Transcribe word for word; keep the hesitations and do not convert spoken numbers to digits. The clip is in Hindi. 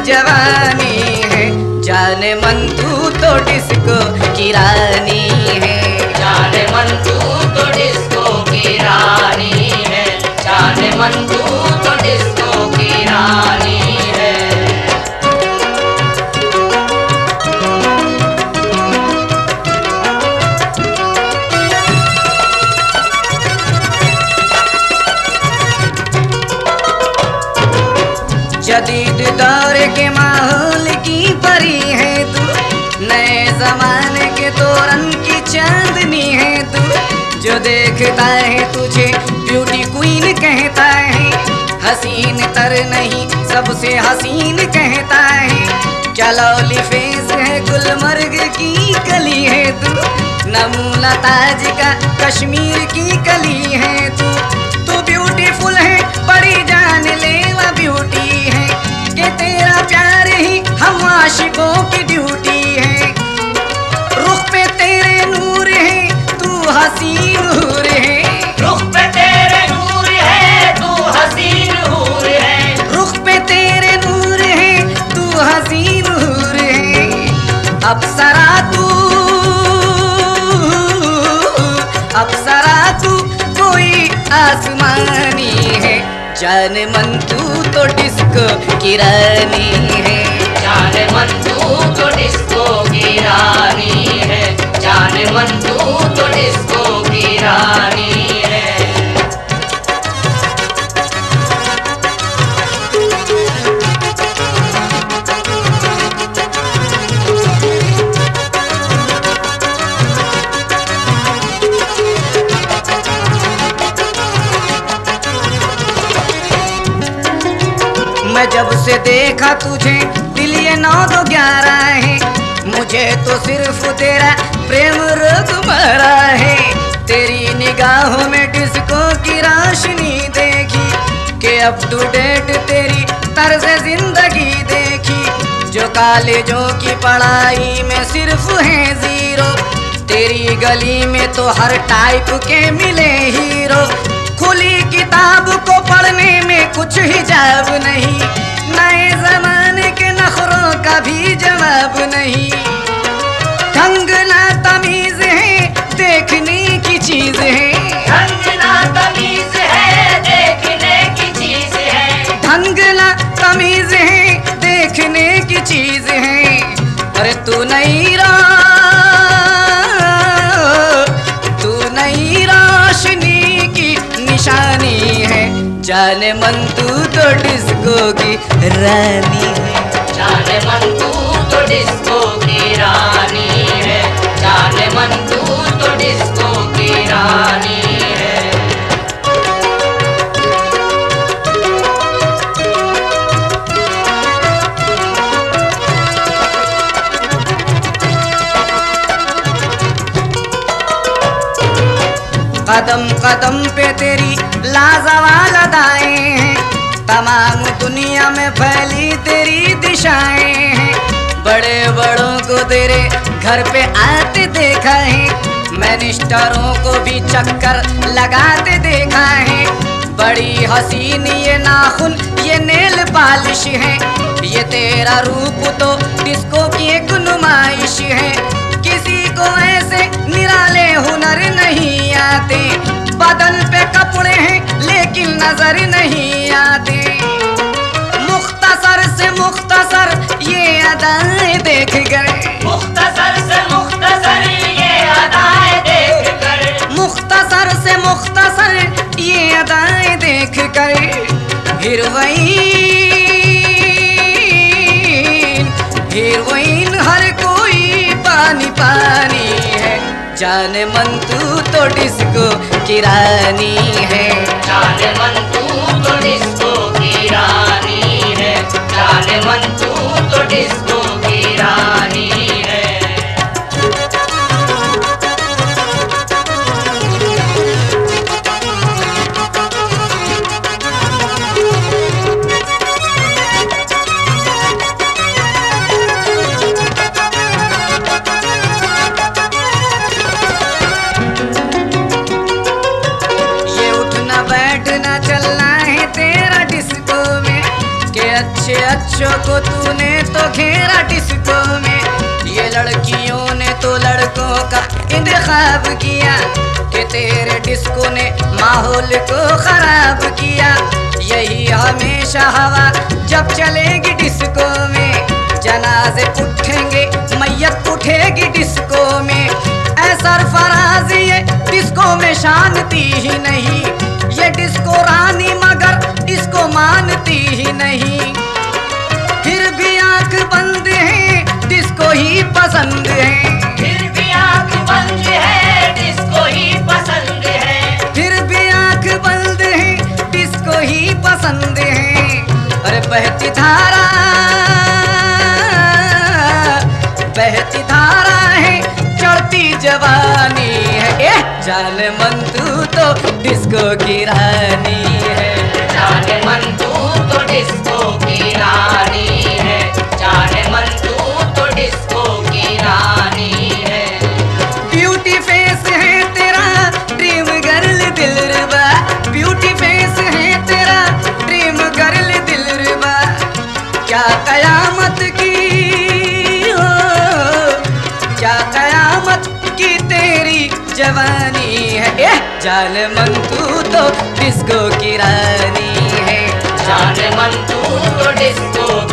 जवानी है। जाने मन तू तो डिस्को की रानी है। जाने मन तू तो डिस्को की रानी है। जाने मन तू तो डिस्को की रानी है। जदीद दौर के माहौल की परी है तू, नए जमाने के तोरन की चांदनी है तू। जो देखता है तुझे ब्यूटी क्वीन कहता है, हसीन तर नहीं सबसे हसीन कहता है। क्या लौली फेस है गुलमर्ग की कली है तू, नमूना ताज का कश्मीर की कली है तू। तू ब्यूटीफुल है बड़ी जानलेवा ब्यूटी है, कि तेरा प्यार ही हम आशिकों की ड्यूटी है। रुख पे तेरे नूर है तू हसीन हूर है। रुख पे तेरे नूर है तू हसीन हूर है। रुख पे तेरे नूर है तू हसीन हूर है। अप्सरा तू अप्सरा तू कोई आसमानी है। जाने मन तू तो डिस्को की रानी है। जाने मन तू तो डिस्को की रानी है। जाने मन तू तो डिस्को की रानी है। मैं जब से देखा तुझे दिल ये नौ दो ग्यारह है। मुझे तो सिर्फ तेरा प्रेम रोग मारा है। तेरी निगाहों में डिस्को की रोशनी देखी, के अप टू डेट तेरी तर्ज जिंदगी देखी। जो कॉलेजों की पढ़ाई में सिर्फ है जीरो, तेरी गली में तो हर टाइप के मिले हीरो। खुली किताब को पढ़ने में कुछ हिजाब नहीं, नए जमाने के नखरों का भी जवाब नहीं। ढंग ना तमीज है देखने की चीज है। ढंग ना तमीज है देखने की चीज है। ढंग ना तमीज है देखने की चीज है। अरे तू नहीं रो तू नहीं रोशनी की निशानी है। जाने मन तू तो डिस्को की रानी है। जाने मन तू तो डिस्को की रानी है। जाने मन तू तो डिस्को की रानी है। कदम कदम पे तेरी लाजवाल अदाएं हैं, तमाम दुनिया में फैली तेरी दिशाएं हैं। बड़े बड़ों को तेरे घर पे आते देखा है, मिनिस्टरों को भी चक्कर लगाते देखा है। बड़ी हसीन ये नाखून ये नेल पालिश है, ये तेरा रूप तो डिस्को की एक नुमाइश है। किसी को ऐसे निराले हुनर नहीं आते, बदन पे कपड़े हैं लेकिन नजर नहीं आते। मुख्तसर से मुख्तसर ये अदाएं देख कर, मुख्तसर से मुख्तसर ये अदाएं देख कर, मुख्तसर से मुख्तसर ये अदाएं देख कर। हीरोइन हीरोइन हर कोई पानी पानी है। जाने मन तू तो डिस्को की रानी है। जाने मन तू तो डिस्को की रानी है। जाने मन तू तो डिस्को की रानी है। बैठना चलना है तेरा डिस्को में, के अच्छे अच्छों को तूने तो घेरा डिस्को में, ये लड़कियों ने तो लड़कों का इंतखाब किया कि तेरे डिस्को ने माहौल को खराब किया। यही हमेशा हवा जब चलेगी डिस्को में, जनाजे उठेंगे मैयत उठेगी डिस्को में। ऐ सरफराज ये डिस्को में शांति ही नहीं, ये डिस्को रानी मगर डिस्को मानती ही नहीं। फिर भी आंख बंद है डिस्को ही पसंद है, फिर भी आंख बंद है डिस्को ही पसंद है, फिर भी आंख बंद है डिस्को ही पसंद है। अरे बहती धारा बहती धारा है चढ़ती जवानी है, ए जान मन तू तो डिस्को की रानी है, जाने मन तू तो डिस्को की रानी है, जाने मन तू तो डिस्को की रानी है। ब्यूटी फेस है तेरा ड्रीम गर्ल दिलरुबा, ब्यूटी फेस है तेरा ड्रीम गर्ल दिलरुबा। क्या कयामत की हो, क्या कयामत की तेरी जवानी है, ए जान मन तू तो डिस्को की रानी है, जाने मन तू तो डिस्को